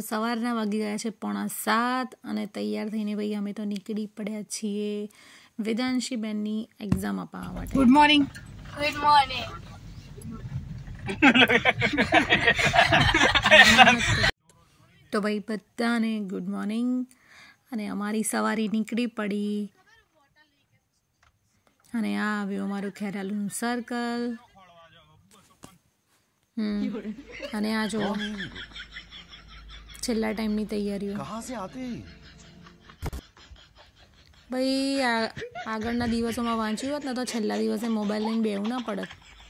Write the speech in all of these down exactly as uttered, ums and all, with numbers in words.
સવારના વાગી ગયા છે પોણા સાત અને તૈયાર થઈને ભાઈ અમે તો નીકળી પડ્યા છીએ વેદાંશી બેનની એક્ઝામ આપવા માટે. Good morning. Good morning. તો ભાઈ બધાને ગુડ મોર્નિંગ. અને અમારી સવારી નીકળી પડી અને આ આવ્યું અમારું ખેરાલુનું સર્કલ. હમ અને આ જો છેલ્લા ટાઈમની તૈયારીઓ. ભાઈ આગળના દિવસોમાં વાંચ્યું હોત ને તો છેલ્લા દિવસે મોબાઈલ લઈને બેવું ના પડત.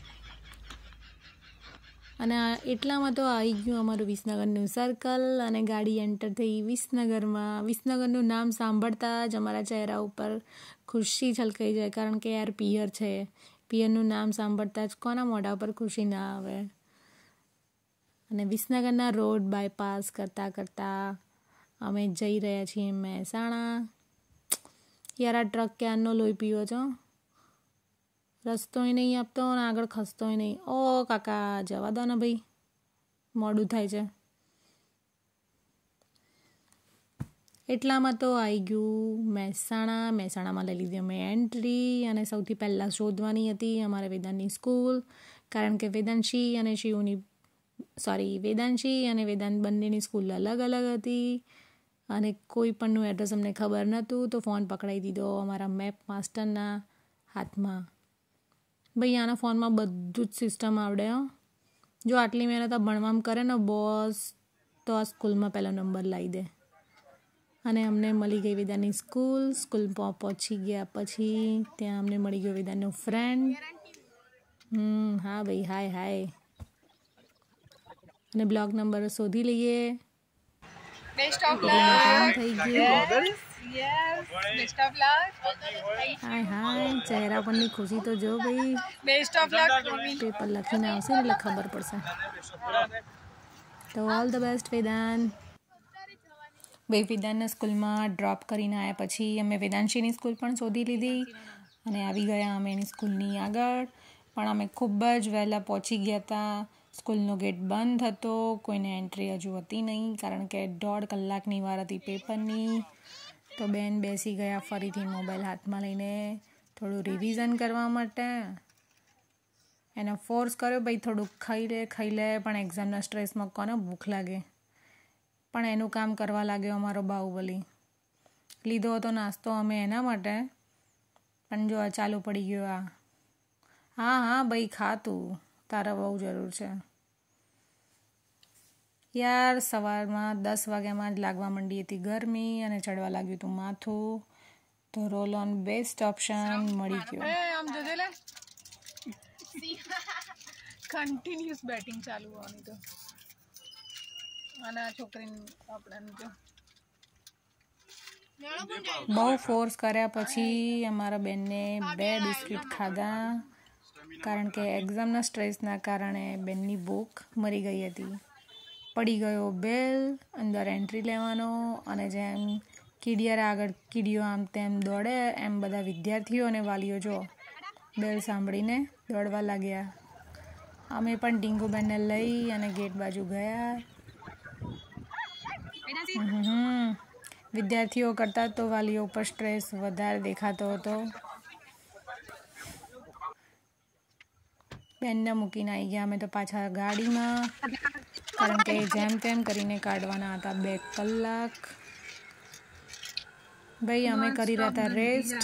અને એટલામાં તો આવી ગયું અમારું વિસનગરનું સર્કલ અને ગાડી એન્ટર થઈ વિસનગરમાં. વિસનગરનું નામ સાંભળતા જ અમારા ચહેરા ઉપર ખુશી છલકાઈ જાય, કારણ કે યાર પિયર છે. પિયરનું નામ સાંભળતા જ કોના મોઢા પર ખુશી ના આવે. અને વિસનગરના રોડ બાયપાસ કરતાં કરતાં અમે જઈ રહ્યા છીએ મહેસાણા. યાર આ ટ્રક ક્યારનો લોહી પીવો છો, રસ્તોય નહીં આપતો અને આગળ ખસતોય નહીં. ઓ કાકા જવા દો ને ભાઈ, મોડું થાય છે. એટલામાં તો આવી ગયું મહેસાણા. મહેસાણામાં લઈ લીધી અમે એન્ટ્રી અને સૌથી પહેલાં શોધવાની હતી અમારે વેદાંતની સ્કૂલ, કારણ કે વેદાંશી અને શિવની સોરી વેદાંશી અને વેદાંત બંનેની સ્કૂલ અલગ અલગ હતી અને કોઈ પણનું એડ્રેસ અમને ખબર નહોતું. તો ફોન પકડાઈ દીધો અમારા મેપ માસ્ટરના હાથમાં. ભાઈ આના ફોનમાં બધું જ સિસ્ટમ આવડે હો. જો આટલી મહેનત ભણવામાં કરે ને બોસ તો આ સ્કૂલમાં પહેલો નંબર લાવી દે. અને અમને મળી ગઈ વેદાંતની સ્કૂલ. સ્કૂલમાં પહોંચી ગયા પછી ત્યાં અમને મળી ગયો વેદાંતનો ફ્રેન્ડ. હમ હા ભાઈ હાય હાય. અને બ્લોક નંબર શોધી લઈએ. બેસ્ટ ઓફ થઈ ગયું. Yes best of luck. Hi hi ચહેરા પરની ખુશી તો જો ભાઈ. Best of luck mummy. Paper લખીને આવશે ને એટલે ખબર પડશે. તો ઓલ ધ બેસ્ટ વેદાંત. ભાઈ વેદાંતના સ્કૂલમાં ડ્રોપ કરીને આવ્યા પછી અમે વેદાંશીની સ્કૂલ પણ શોધી લીધી અને આવી ગયા અમે એની સ્કૂલની આગળ. પણ અમે ખૂબ જ વહેલા પહોંચી ગયા હતા. સ્કૂલનો ગેટ બંધ હતો, કોઈને એન્ટ્રી હજુ હતી નહીં, કારણ કે દોઢ કલાકની વાર હતી પેપરની. તો બેન બેસી ગયા ફરીથી મોબાઈલ હાથમાં લઈને થોડું રિવિઝન કરવા માટે. એને ફોર્સ કર્યો ભાઈ થોડુંક ખાઈ લે ખાઈ લે પણ એક્ઝામના સ્ટ્રેસમાં કોને ભૂખ લાગે. પણ એનું કામ કરવા લાગ્યો અમારો બાહુબલી. લીધો હતો નાસ્તો અમે એના માટે, પણ જો આ ચાલુ પડી ગયો આ. હા હા ભાઈ ખા તું, તારા બહુ જરૂર છે. યાર સવારમાં દસ વાગ્યામાં જ લાગવા માંડી હતી ગરમી અને ચડવા લાગ્યું હતું માથું. તો રોલ ઓન બેસ્ટ ઓપ્શન મળી ગયો. આમ જોજે લે, કન્ટિન્યુઅસ બેટિંગ ચાલુ હોવાની તો. અને આ છોકરીને આપણે જો બહુ ફોર્સ કર્યા પછી અમારા બેનને બે બિસ્કિટ ખાધા, કારણ કે એક્ઝામના સ્ટ્રેસના કારણે બેનની ભૂખ મરી ગઈ હતી. પડી ગયો બેલ, અંદર એન્ટ્રી લેવાનો અને જેમ કીડિયાર આગળ કીડીઓ આમ તેમ દોડે એમ બધા વિદ્યાર્થીઓ અને વાલીઓ જો બેલ સાંભળીને દોડવા લાગ્યા. અમે પણ ટીંગુબેનને લઈ અને ગેટ બાજુ ગયા. હમ વિદ્યાર્થીઓ કરતાં તો વાલીઓ પર સ્ટ્રેસ વધારે દેખાતો હતો. બેનને મૂકીને આવી ગયા અમે તો પાછા ગાડીમાં, કારણ કે જેમ તેમ કરીને કાઢવાના હતા બે કલાક. ભાઈ અમે કરી રહ્યા હતા રેસ્ટ.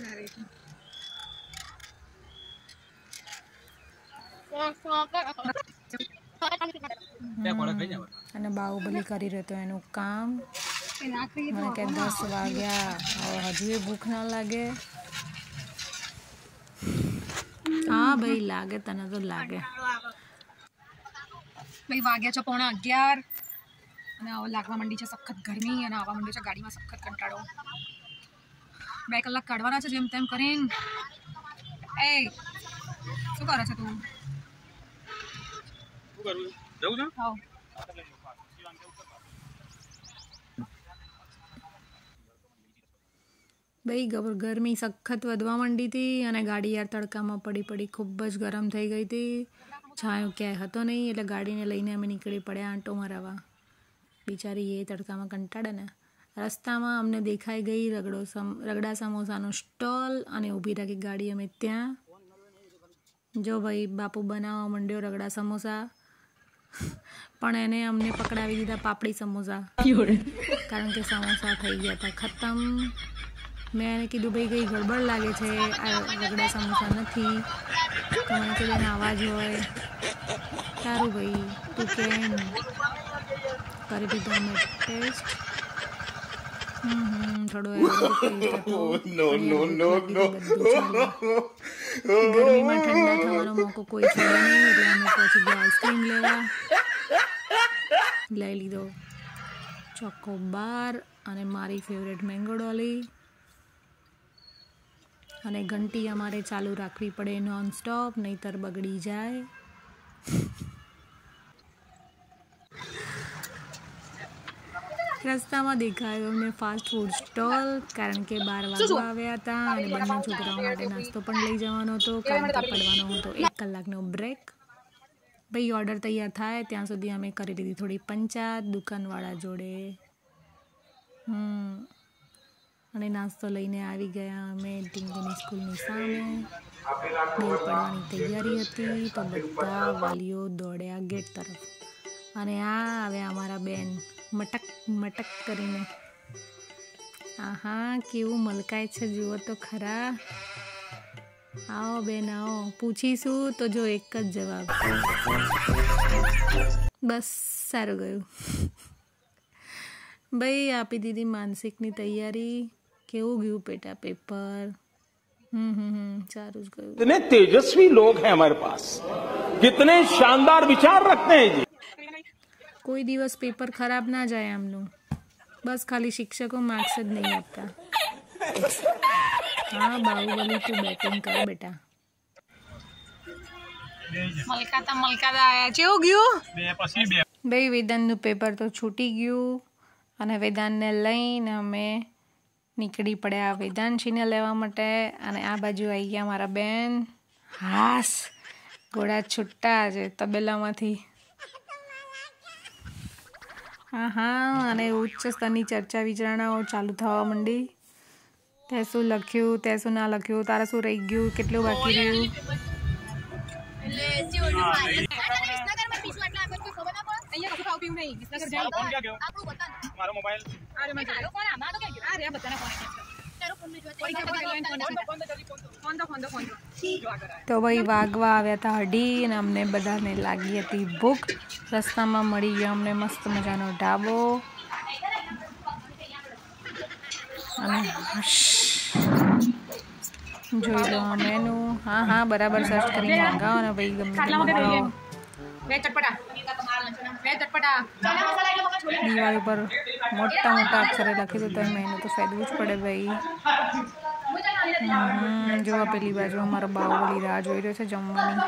અને બાહુબલી કરી રહ્યો હતો એનું કામ. મને કે દસ વાગ્યા હજુ એ ભૂખ ના લાગે. હા ભાઈ લાગે, તને તો લાગે. ભાઈ વાગ્યા છે પોણા અગિયાર અને આવો લાગવા માંડી છે સખત ગરમી અને આવવા માંડ્યો છે ગાડીમાં સખત કંટાળો. બે કલાક કાઢવાના છે જેમ તેમ કરીને. એ શું કરે છે તું? જવું છે? હા ભાઈ ગરમી સખત વધવા માંડી હતી અને ગાડી યાર તડકામાં પડી પડી ખૂબ જ ગરમ થઈ ગઈ હતી. છાંયો ક્યાંય હતો નહીં એટલે ગાડીને લઈને અમે નીકળી પડ્યા આંટો મરાવવા. બિચારી એ તડકામાં કંટાળે ને. રસ્તામાં અમને દેખાઈ ગઈ રગડો સમ રગડા સમોસાનો સ્ટોલ અને ઊભી રાખી ગાડી અમે ત્યાં. જો ભાઈ બાપુ બનાવવા માંડ્યો રગડા સમોસા, પણ એને અમને પકડાવી દીધા પાપડી સમોસા, કારણ કે સમોસા થઈ ગયા હતા ખતમ. મેં એને કીધું ભાઈ કંઈ ગડબડ લાગે છે, આ રગડા સમોસા નથી. તો મને કીધું એને અવાજ હોય. સારું ભાઈ તું કેમ કરી દીધો અમે ટેસ્ટ. હમ હમ થોડો ગરમીમાં ઠંડા થવાનો મોકો કોઈ છોડે નહીં, એટલે અમે પછી ગયા આઈસ્ક્રીમ લેવા. લઈ લીધો ચોકો બાર અને મારી ફેવરેટ મેંગો ડોલી. અને ઘંટી અમારે ચાલુ રાખવી પડે નોન સ્ટોપ, નહીંતર બગડી જાય. રસ્તામાં દેખાયો અમને ફાસ્ટ ફૂડ સ્ટોલ, કારણ કે બાર વાગવા આવ્યા હતા અને બંને છોકરાઓ માટે નાસ્તો પણ લઈ જવાનો હતો, કારણ કે પડવાનો હતો એક કલાકનો બ્રેક. ભાઈ ઓર્ડર તૈયાર થાય ત્યાં સુધી અમે કરી લીધી થોડી પંચાયત દુકાનવાળા જોડે. હમ અને નાસ્તો લઈને આવી ગયા અમે ટીંગુની સ્કૂલની સામે. બેલ પડવાની તૈયારી હતી તો બધા વાલીઓ દોડ્યા ગેટ તરફ. અને આ આવ્યા અમારા બેન મટક મટક કરીને. આહા કેવું મલકાય છે જુઓ તો ખરા. આવો બેન આવો, પૂછીશું તો જો એક જ જવાબ, બસ સારું ગયું. ભાઈ આપી દીધી માનસિકની તૈયારી. કેવું ગયું પેટા પેપર? હમ હમ હમ સારું જ ગયું. कितने तेजस्वी लोग हैं हमारे पास, कितने शानदार विचार रखते हैं जी. કોઈ દિવસ પેપર ખરાબ ના જાય આમનું. બસ ખાલી શિક્ષકો માર્ક્સ જ નહીં આપતા. હા બાહુબલી તું બેટિંગ કર બેટા. મલકાતા મલકાતા આયા. કેવું ગયું? ભાઈ વેદાંતનું પેપર તો છૂટી ગયું અને વેદાંતને લઈને અમે નીકળી પડ્યા વેદાંશીને લેવા માટે. અને આ બાજુ આવી ગયા મારા બેન. હાસ ઘોડા છૂટા છે તબેલામાંથી. હા હા અને ઉચ્ચ સ્તરની ચર્ચા વિચારણાઓ ચાલુ થવા માંડી. તે શું લખ્યું, તે શું ના લખ્યું, તારે શું રહી ગયું, કેટલું બાકી રહ્યું. તો ભાઈ વાગવા આવ્યા હતા અઢી અને અમને બધાને લાગી હતી ભૂખ. રસ્તામાં મળી ગયો અમને મસ્ત મજાનો ઢાબો. અને જોઈ લો મેનુ. હા હા બરાબર સર્ચ કરીને મંગાવો ને ભાઈ ગમે તે મંગાવો. દિવાળી પર મોટા મોટા અક્ષરે લખી દો તો મેનુ તો ફેદવું જ પડે ભાઈ. હમ જો પેલી બાજુ અમારો બાહુબલી રાહ જોઈ રહ્યો છે જમવાની.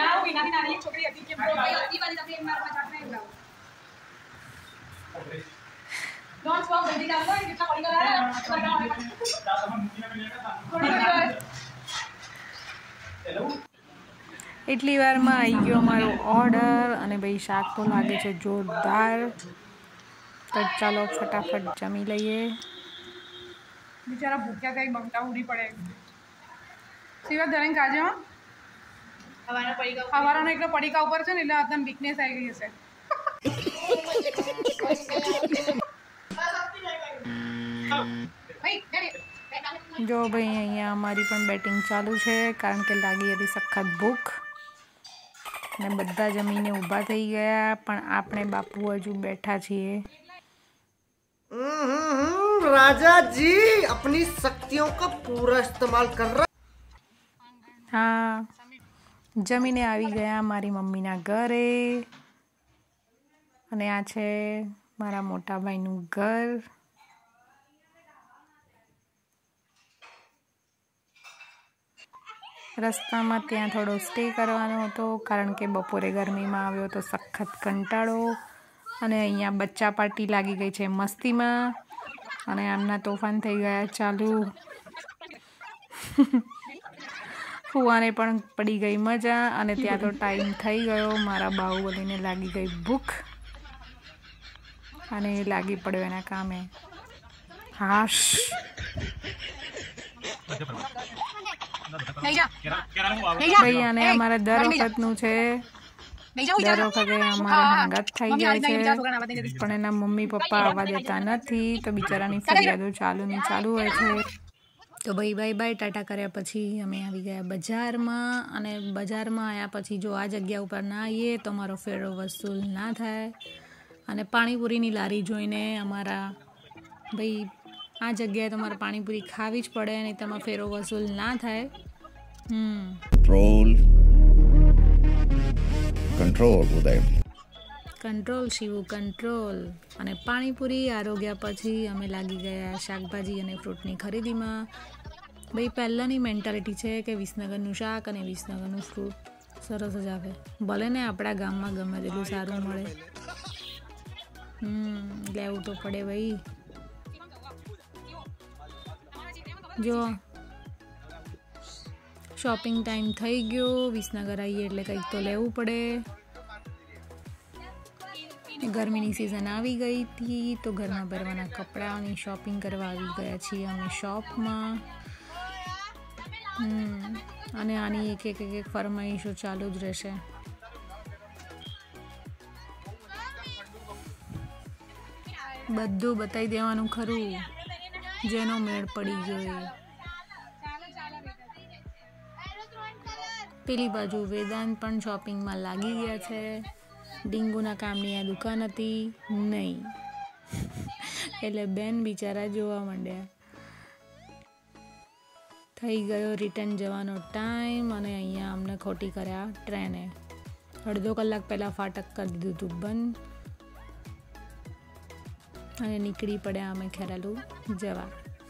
એટલી વારમાં આવી ગયો અમારો ઓર્ડર અને ભાઈ શાક તો લાગે છે જોરદાર. તો ચાલો ફટાફટ જમી લઈએ. બિચારા ભૂખ્યા કઈ બમતા ઉડી પડે. સિવાય ધરેન કાજે હો હવારાનો એકલો પડીકા ઉપર છે ને એટલે આદમ વીકનેસ આવી ગઈ હશે. જો ભાઈ અહીંયા અમારી પણ બેટિંગ ચાલુ છે, કારણ કે લાગી હતી સખત ભૂખ અને બધા જમીને ઊભા થઈ ગયા, પણ આપણે બાપુ હજુ બેઠા છીએ. राजा जी अपनी शक्तियों का पूरा इस्तेमाल कर रहा. હા જમીને આવી ગયા મારી મમ્મીના ઘરે. અને આ છે મારા મોટા ભાઈનું ઘર. રસ્તામાં ત્યાં થોડો સ્ટે કરવાનો હતો, કારણ કે બપોરે ગરમીમાં આવ્યો તો સખત કંટાળો. અને અહીંયા બચ્ચા પાર્ટી લાગી ગઈ છે મસ્તીમાં અને આમના તોફાન થઈ ગયા ચાલુ. ફુવાને પણ પડી ગઈ મજા અને ત્યાં તો ટાઈમ થઈ ગયો. મારા બાહુબલીને લાગી ગઈ ભૂખ. અને એ લાગી પડ્યો એના કામે. હાશ, ભાઈ અને અમારા દર વખતનું છે. દર વખતે અમારા હંગાત થઈ જાય છે, પણ એના મમ્મી પપ્પા આવવા દેતા નથી, તો બિચારાની ફરિયાદો ચાલુ ને ચાલુ હોય છે. તો ભાઈ બાય બાય ટાટા કર્યા પછી અમે આવી ગયા બજારમાં. અને બજારમાં આવ્યા પછી જો આ જગ્યા ઉપર ના આવીએ તો અમારો ફેરો વસૂલ ના થાય. અને પાણીપુરીની લારી જોઈને અમારા ભાઈ આ જગ્યાએ તમારે પાણીપુરી ખાવી જ પડે, નહીં તમારો ફેરો વસૂલ ના થાય. હમ control control Uday control Shivu control. અને પાણીપુરી આરોગ્યા પછી અમે લાગી ગયા શાકભાજી અને ફ્રૂટની ખરીદીમાં. ભાઈ પહેલાંની મેન્ટાલિટી છે કે વિસનગરનું શાક અને વિસનગરનું ફ્રૂટ સરસ જ આવે, ભલે ને આપણા ગામમાં ગમે તેટલું સારું મળે. હમ લેવું તો પડે ભાઈ. જો શોપિંગ ટાઈમ થઈ ગયો, વિસનગર આવીએ એટલે કંઈક તો લેવું પડે. ગરમીની સિઝન આવી ગઈ હતી તો ઘરમાં પહેરવાના કપડાઓની શોપિંગ કરવા આવી ગયા છીએ અમે શોપમાં. હમ અને આની એક એક એક ફરમાઈશો ચાલુ જ રહેશે. બધું બતાવી દેવાનું ખરું, જેનો મેળ પડી ગયો. પેલી બાજુ વેદાંત પણ શોપિંગમાં લાગી ગયા છે. ડીંગુના કામની આ દુકાન હતી નહીં, એટલે બેન બિચારા જોવા માંડ્યા. થઈ ગયો રિટર્ન જવાનો ટાઈમ અને અહીંયા અમને ખોટી કર્યા ટ્રેને. અડધો કલાક પહેલાં ફાટક કરી દીધું હતું બંધ અને નીકળી પડ્યા અમે ખેરાલુ જવા.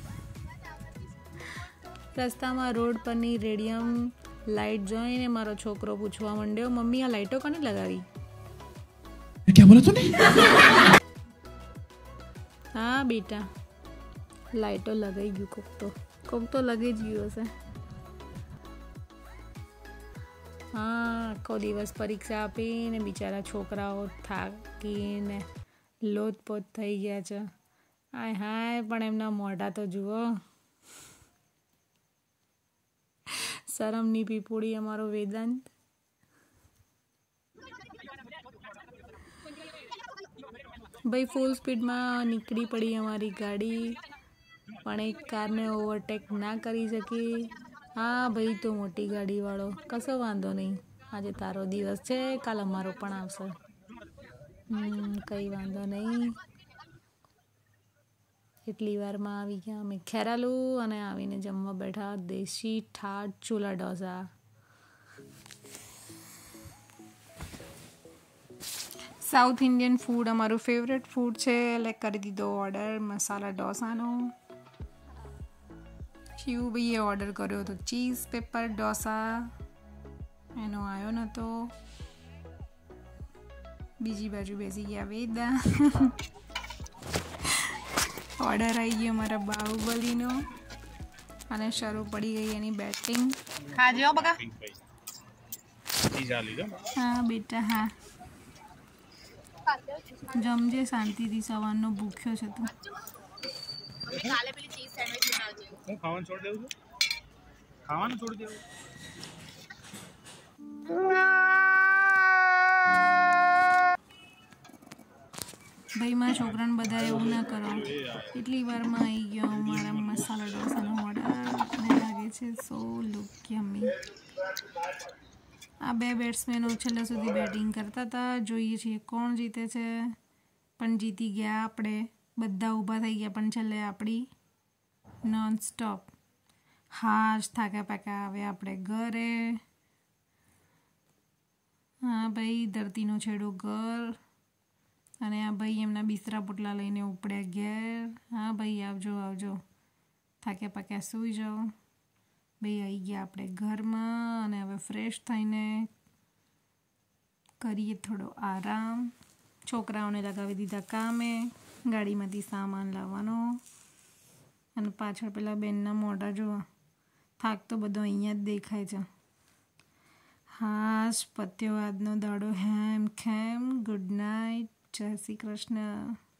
રસ્તામાં રોડ પરની રેડિયમ લાઇટ જોઈને મારો છોકરો પૂછવા માંડ્યો, મમ્મી આ લાઇટો કોને લગાવી? क्या बोला तूने? હા બેટા, લાઇટો લગાઈ ગયું કોક તો કોક તો લગી જ ગયું હશે. હા, આખો દિવસ પરીક્ષા આપીને બિચારા છોકરાઓ થાકીને લોથપોથ થઈ ગયા છે. હાય હાય, પણ એમના મોઢા તો જુઓ. શરમની પીપુડી અમારો વેદાંત. ભાઈ ફૂલ સ્પીડમાં નીકળી પડી અમારી ગાડી, પણ એક કારને ઓવરટેક ના કરી શકી. હા ભાઈ, તો મોટી ગાડીવાળો કશો વાંધો નહીં, આજે તારો દિવસ છે, કાલ અમારો પણ આવશે. હમ કંઈ વાંધો નહીં. એટલી વારમાં આવી ગયા અમે ખેરાલુ અને આવીને જમવા બેઠા દેશી ઠાઠ ચૂલા ઢોસા. સાઉથ ઇન્ડિયન ફૂડ અમારું ફેવરેટ ફૂડ છે, એટલે કરી દીધો ઓર્ડર મસાલા ઢોસાનો. શિવભાઈએ ઓર્ડર કર્યો હતો ચીઝ પેપર ઢોસા, એનો આવ્યો નહોતો. બીજી બાજુ બેસી ગયા વેદા. ઓર્ડર આવી ગયો મારા બાહુબલીનો અને શરૂ પડી ગઈ એની બેટિંગ. ખાજો બકા. હા બેટા હા, જમજે શાંતિથી, સવારનો ભૂખ્યો છે તું. ખાવાનું છોડી દેવું છે, ખાવાનું છોડી દેવું. ભાઈ મારા છોકરાને બધા એવું ના કરો. એટલી વારમાં આવી ગયો અમારા મસાલા ઢોસાનો ઓર્ડર અને લાગે છે સો લુક યમ્મી. આ બે બેટ્સમેનો છેલ્લા સુધી બેટિંગ કરતા હતા. જોઈએ છીએ કોણ જીતે છે, પણ જીતી ગયા આપણે. બધા ઊભા થઈ ગયા, પણ છેલ્લે આપણી નોન સ્ટોપ હાશ થાક્યા પાક્યા આવે આપણે ઘરે. હા ભાઈ, ધરતીનો છેડો ઘર. અને આ ભાઈ એમના બિસ્તરા પોટલા લઈને ઉપડ્યા ઘેર. હા ભાઈ, આવજો આવજો, થાક્યા પાક્યા સૂઈ જાઓ. ભાઈ આવી ગયા આપણે ઘરમાં અને હવે ફ્રેશ થઈને કરીએ થોડો આરામ. છોકરાઓને લગાવી દીધા કામે, ગાડીમાંથી સામાન લાવવાનો. અને પાછળ પેલા બેનના મોઢા જોવા, થાક તો બધો અહીંયા જ દેખાય છે. હાશ, પત્યો આજનો દાડો હેમ ખેમ. ગુડ નાઇટ, જય શ્રી કૃષ્ણ.